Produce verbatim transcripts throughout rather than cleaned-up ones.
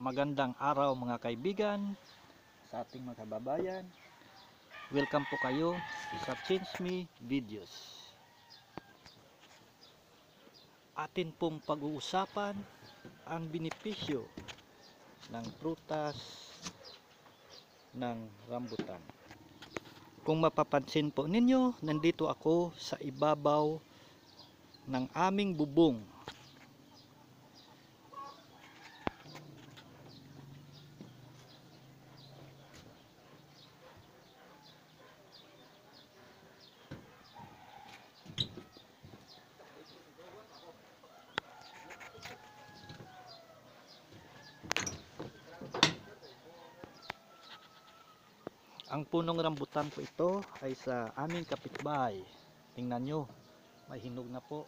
Magandang araw mga kaibigan, sa ating mga kababayan. Welcome po kayo sa Change Me Videos. Atin pong pag-uusapan ang benepisyo ng prutas ng rambutan. Kung mapapansin po ninyo, nandito ako sa ibabaw ng aming bubong. Ang punong rambutan po ito ay sa aming kapitbahay. Tingnan nyo, may hinog na po.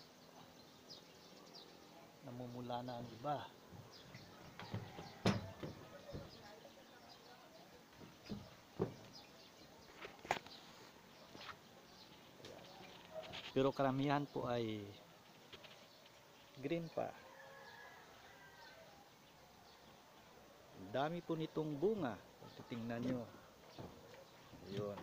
Namumula na ang iba. Pero karamihan po ay green pa. Ang dami po nitong bunga. Tingnan nyo. Ayun.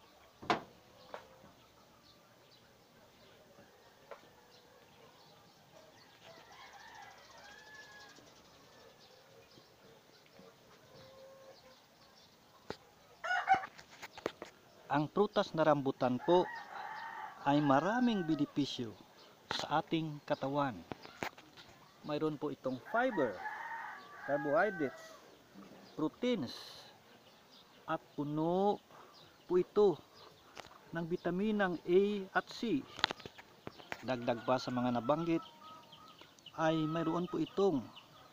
Ang prutas na rambutan po ay maraming benepisyo sa ating katawan. Mayroon po itong fiber, carbohydrates, proteins, at puno po ito ng bitaminang A at C. Dagdag pa sa mga nabanggit ay mayroon po itong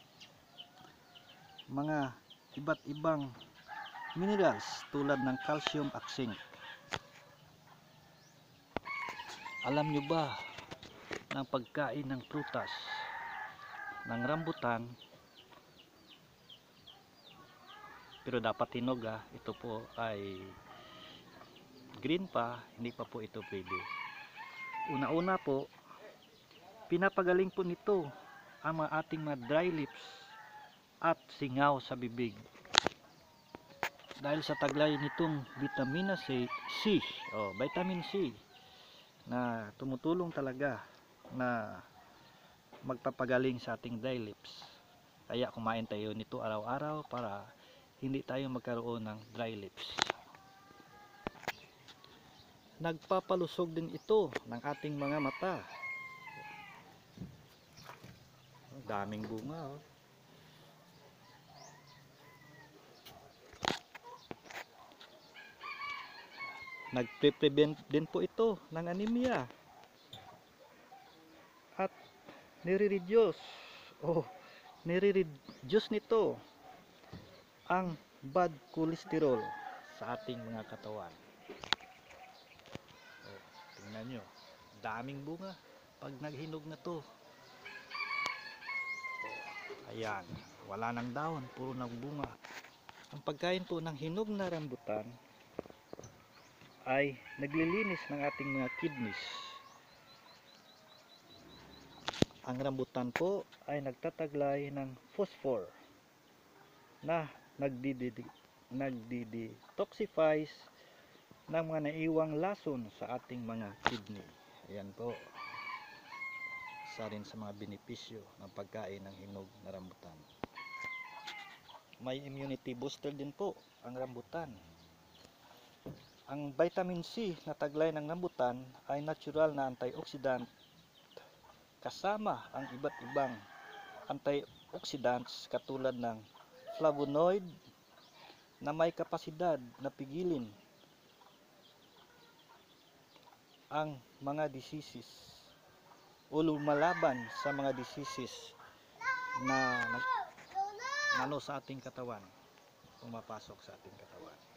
mga iba't ibang minerals tulad ng calcium at zinc. Alam nyo ba ng pagkain ng prutas ng rambutan, pero dapat hinog ah, ito po ay green pa, hindi pa po ito pwede. Una-una po, pinapagaling po nito ang mga ating mga dry lips at singaw sa bibig. Dahil sa taglay nitong vitamina C, C oh, vitamin C, na tumutulong talaga na magpapagaling sa ating dry lips. Kaya kumain tayo nito araw-araw para hindi tayo magkaroon ng dry lips. Nagpapalusog din ito ng ating mga mata. Daming bunga oh. Nagpe-prevent din po ito ng anemia. At nire-reduce oh, nire-reduce nito ang bad cholesterol sa ating mga katawan. Oh, tingnan nyo, daming bunga pag naghinog na to. Oh, ayan, wala nang dahon, puro nang bunga. Ang pagkain po ng hinog na rambutan ay naglilinis ng ating mga kidneys. Ang rambutan po ay nagtataglay ng phosphor na nagdi-detoxifies ng mga naiwang lason sa ating mga kidney. Ayan po, isa rin sa mga benepisyo ng pagkain ng hinog na rambutan. May immunity booster din po ang rambutan. Ang vitamin C na taglay ng rambutan ay natural na antioxidant kasama ang iba't ibang antioxidants katulad ng flavonoid na may kapasidad na pigilin ang mga diseases o lumalaban sa mga diseases na ano sa ating katawan, pumapasok sa ating katawan.